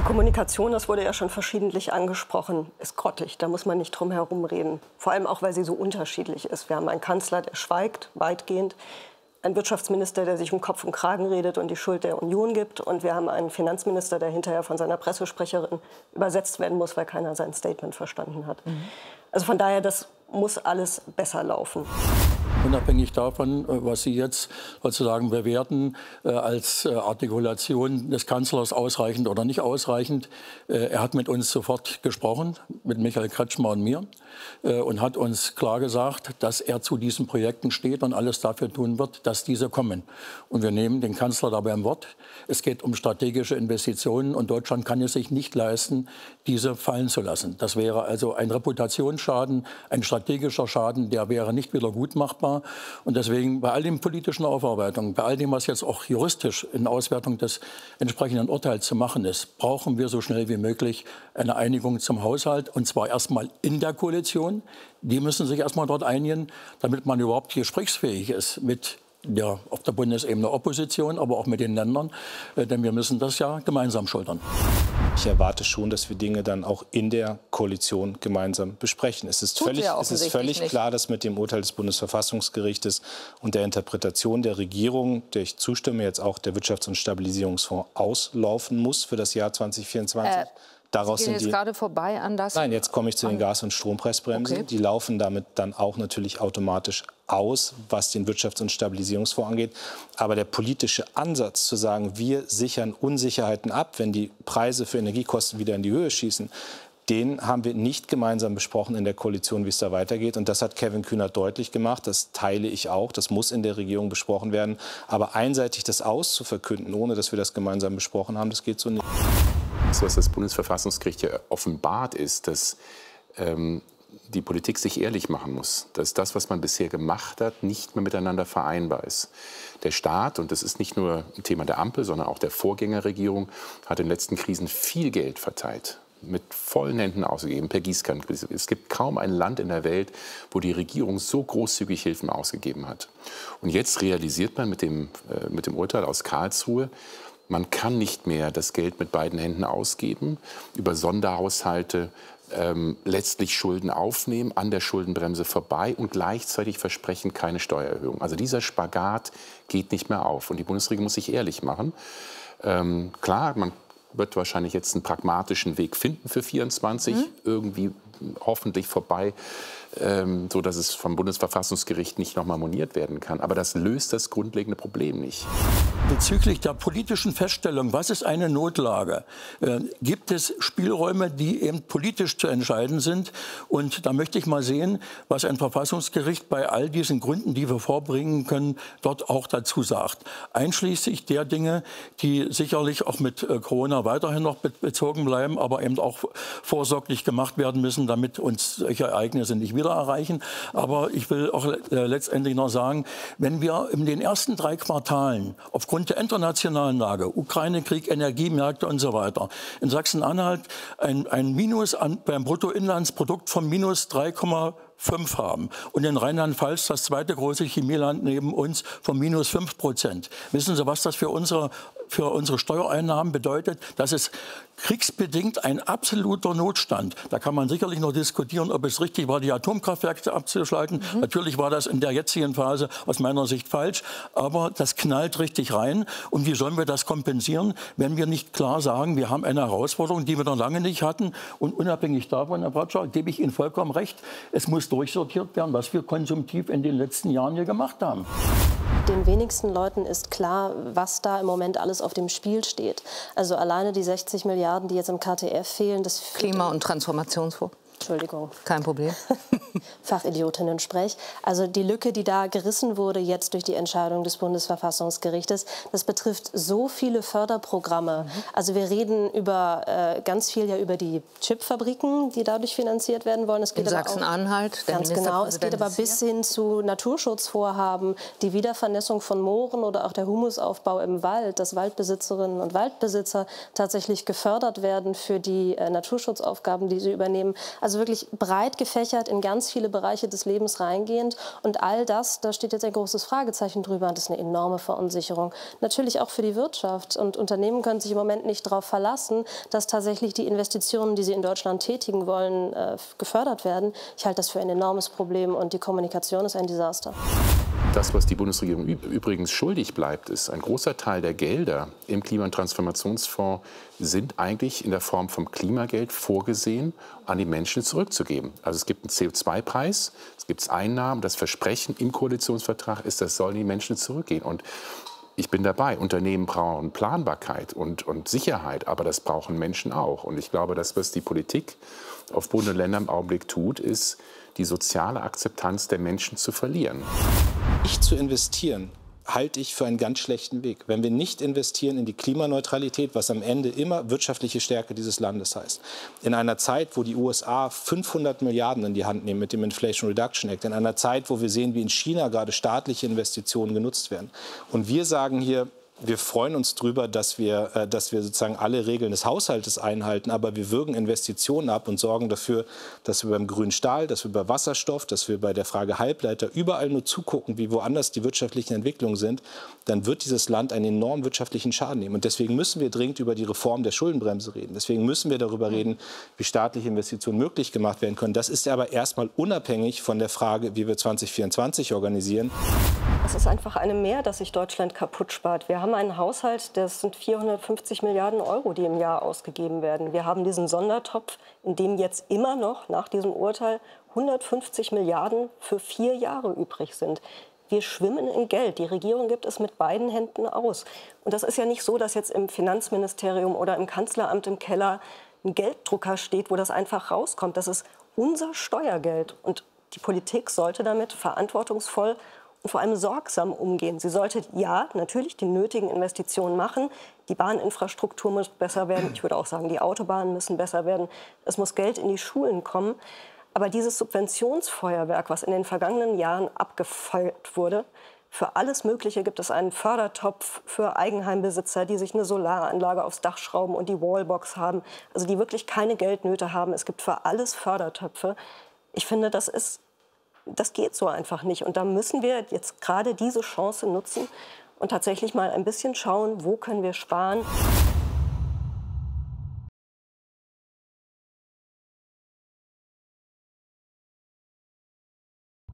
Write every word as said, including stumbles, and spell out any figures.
Kommunikation, das wurde ja schon verschiedentlich angesprochen, ist grottig. Da muss man nicht drum herum reden. Vor allem auch, weil sie so unterschiedlich ist. Wir haben einen Kanzler, der schweigt, weitgehend. Ein Wirtschaftsminister, der sich um Kopf und Kragen redet und die Schuld der Union gibt. Und wir haben einen Finanzminister, der hinterher von seiner Pressesprecherin übersetzt werden muss, weil keiner sein Statement verstanden hat. Mhm. Also von daher, das muss alles besser laufen. Unabhängig davon, was Sie jetzt sozusagen bewerten äh, als äh, Artikulation des Kanzlers ausreichend oder nicht ausreichend, äh, er hat mit uns sofort gesprochen, mit Michael Kretschmer und mir, äh, und hat uns klar gesagt, dass er zu diesen Projekten steht und alles dafür tun wird, dass diese kommen. Und wir nehmen den Kanzler dabei im Wort. Es geht um strategische Investitionen und Deutschland kann es sich nicht leisten, diese fallen zu lassen. Das wäre also ein Reputationsschaden, ein strategischer Schaden, der wäre nicht wieder gut machbar. Und deswegen bei all den politischen Aufarbeitungen, bei all dem, was jetzt auch juristisch in Auswertung des entsprechenden Urteils zu machen ist, brauchen wir so schnell wie möglich eine Einigung zum Haushalt. Und zwar erstmal in der Koalition. Die müssen sich erstmal dort einigen, damit man überhaupt gesprächsfähig ist mit der auf der Bundesebene Opposition, aber auch mit den Ländern. Denn wir müssen das ja gemeinsam schultern. Ich erwarte schon, dass wir Dinge dann auch in der Koalition gemeinsam besprechen. Es ist völlig, es ist völlig klar, dass mit dem Urteil des Bundesverfassungsgerichtes und der Interpretation der Regierung, der ich zustimme, jetzt auch der Wirtschafts- und Stabilisierungsfonds auslaufen muss für das Jahr zweitausendvierundzwanzig. Äh, Daraus Sie gehen jetzt die, gerade vorbei an das? Nein, jetzt komme ich zu den Gas- und Strompreisbremsen. Okay. Die laufen damit dann auch natürlich automatisch aus, was den Wirtschafts- und Stabilisierungsfonds angeht. Aber der politische Ansatz zu sagen, wir sichern Unsicherheiten ab, wenn die Preise für Energiekosten wieder in die Höhe schießen, den haben wir nicht gemeinsam besprochen in der Koalition, wie es da weitergeht. Und das hat Kevin Kühnert deutlich gemacht. Das teile ich auch. Das muss in der Regierung besprochen werden. Aber einseitig das auszuverkünden, ohne dass wir das gemeinsam besprochen haben, das geht so nicht. Das, was das Bundesverfassungsgericht ja offenbart, ist, dass ähm, die Politik sich ehrlich machen muss. Dass das, was man bisher gemacht hat, nicht mehr miteinander vereinbar ist. Der Staat, und das ist nicht nur ein Thema der Ampel, sondern auch der Vorgängerregierung, hat in den letzten Krisen viel Geld verteilt. Mit vollen Händen ausgegeben, per Gießkannenprinzip. Es gibt kaum ein Land in der Welt, wo die Regierung so großzügig Hilfen ausgegeben hat. Und jetzt realisiert man mit dem, äh, mit dem Urteil aus Karlsruhe, man kann nicht mehr das Geld mit beiden Händen ausgeben, über Sonderhaushalte ähm, letztlich Schulden aufnehmen, an der Schuldenbremse vorbei und gleichzeitig versprechen keine Steuererhöhung. Also dieser Spagat geht nicht mehr auf. Und die Bundesregierung muss sich ehrlich machen. Ähm, klar, man wird wahrscheinlich jetzt einen pragmatischen Weg finden für vierundzwanzig, mhm. irgendwie hoffentlich vorbei, ähm, so dass es vom Bundesverfassungsgericht nicht nochmal moniert werden kann. Aber das löst das grundlegende Problem nicht. Bezüglich der politischen Feststellung, was ist eine Notlage, äh, gibt es Spielräume, die eben politisch zu entscheiden sind. Und da möchte ich mal sehen, was ein Verfassungsgericht bei all diesen Gründen, die wir vorbringen können, dort auch dazu sagt. Einschließlich der Dinge, die sicherlich auch mit äh, Corona weiterhin noch be bezogen bleiben, aber eben auch vorsorglich gemacht werden müssen, damit uns solche Ereignisse nicht wieder erreichen. Aber ich will auch äh, letztendlich noch sagen, wenn wir in den ersten drei Quartalen aufgrund der internationalen Lage, Ukraine-Krieg, Energiemärkte und so weiter, in Sachsen-Anhalt ein, ein Minus an, beim Bruttoinlandsprodukt von minus drei Komma fünf haben. Und in Rheinland-Pfalz, das zweite große Chemieland neben uns, von minus fünf Prozent. Wissen Sie, was das für unsere, für unsere Steuereinnahmen bedeutet? Das ist kriegsbedingt ein absoluter Notstand. Da kann man sicherlich noch diskutieren, ob es richtig war, die Atomkraftwerke abzuschalten. Mhm. Natürlich war das in der jetzigen Phase aus meiner Sicht falsch. Aber das knallt richtig rein. Und wie sollen wir das kompensieren, wenn wir nicht klar sagen, wir haben eine Herausforderung, die wir noch lange nicht hatten. Und unabhängig davon, Herr Bradshaw, gebe ich Ihnen vollkommen recht, es muss durchsortiert werden, was wir konsumtiv in den letzten Jahren hier gemacht haben. Den wenigsten Leuten ist klar, was da im Moment alles auf dem Spiel steht. Also alleine die sechzig Milliarden, die jetzt im K T F fehlen. Das Klima- und Transformationsfonds. Entschuldigung. Kein Problem. Fachidiotinnen-Sprech. Also die Lücke, die da gerissen wurde jetzt durch die Entscheidung des Bundesverfassungsgerichtes, das betrifft so viele Förderprogramme. Mhm. Also wir reden über äh, ganz viel ja über die Chipfabriken, die dadurch finanziert werden wollen. Es geht in Sachsen-Anhalt. Ganz genau. Es geht aber bis hin zu Naturschutzvorhaben, die Wiedervernässung von Mooren oder auch der Humusaufbau im Wald, dass Waldbesitzerinnen und Waldbesitzer tatsächlich gefördert werden für die äh, Naturschutzaufgaben, die sie übernehmen. Also Also wirklich breit gefächert in ganz viele Bereiche des Lebens reingehend. Und all das, da steht jetzt ein großes Fragezeichen drüber. Das ist eine enorme Verunsicherung. Natürlich auch für die Wirtschaft. Und Unternehmen können sich im Moment nicht darauf verlassen, dass tatsächlich die Investitionen, die sie in Deutschland tätigen wollen, äh, gefördert werden. Ich halte das für ein enormes Problem und die Kommunikation ist ein Desaster. Das, was die Bundesregierung übrigens schuldig bleibt, ist, ein großer Teil der Gelder im Klima- und Transformationsfonds sind eigentlich in der Form vom Klimageld vorgesehen, an die Menschen zurückzugeben. Also es gibt einen C O zwei Preis, es gibt Einnahmen, das Versprechen im Koalitionsvertrag ist, das sollen die Menschen zurückgehen. Und ich bin dabei, Unternehmen brauchen Planbarkeit und, und Sicherheit, aber das brauchen Menschen auch. Und ich glaube, das, was die Politik auf Bund und Länder im Augenblick tut, ist, die soziale Akzeptanz der Menschen zu verlieren. Nicht zu investieren, halte ich für einen ganz schlechten Weg. Wenn wir nicht investieren in die Klimaneutralität, was am Ende immer wirtschaftliche Stärke dieses Landes heißt, in einer Zeit, wo die U S A fünfhundert Milliarden in die Hand nehmen mit dem Inflation Reduction Act, in einer Zeit, wo wir sehen, wie in China gerade staatliche Investitionen genutzt werden. Und wir sagen hier, wir freuen uns darüber, dass wir, äh, dass wir sozusagen alle Regeln des Haushaltes einhalten, aber wir würgen Investitionen ab und sorgen dafür, dass wir beim grünen Stahl, dass wir bei Wasserstoff, dass wir bei der Frage Halbleiter überall nur zugucken, wie woanders die wirtschaftlichen Entwicklungen sind, dann wird dieses Land einen enormen wirtschaftlichen Schaden nehmen. Und deswegen müssen wir dringend über die Reform der Schuldenbremse reden. Deswegen müssen wir darüber reden, wie staatliche Investitionen möglich gemacht werden können. Das ist aber erstmal unabhängig von der Frage, wie wir zwanzig vierundzwanzig organisieren. Es ist einfach eine Mehr, dass sich Deutschland kaputt spart. Wir haben einen Haushalt, das sind vierhundertfünfzig Milliarden Euro, die im Jahr ausgegeben werden. Wir haben diesen Sondertopf, in dem jetzt immer noch nach diesem Urteil hundertfünfzig Milliarden für vier Jahre übrig sind. Wir schwimmen in Geld. Die Regierung gibt es mit beiden Händen aus. Und das ist ja nicht so, dass jetzt im Finanzministerium oder im Kanzleramt im Keller ein Gelddrucker steht, wo das einfach rauskommt. Das ist unser Steuergeld. Und die Politik sollte damit verantwortungsvoll und vor allem sorgsam umgehen. Sie sollte, ja, natürlich die nötigen Investitionen machen. Die Bahninfrastruktur muss besser werden. Ich würde auch sagen, die Autobahnen müssen besser werden. Es muss Geld in die Schulen kommen. Aber dieses Subventionsfeuerwerk, was in den vergangenen Jahren abgefeuert wurde, für alles Mögliche gibt es einen Fördertopf für Eigenheimbesitzer, die sich eine Solaranlage aufs Dach schrauben und die Wallbox haben, also die wirklich keine Geldnöte haben. Es gibt für alles Fördertöpfe. Ich finde, das ist Das geht so einfach nicht. Und da müssen wir jetzt gerade diese Chance nutzen und tatsächlich mal ein bisschen schauen, wo können wir sparen.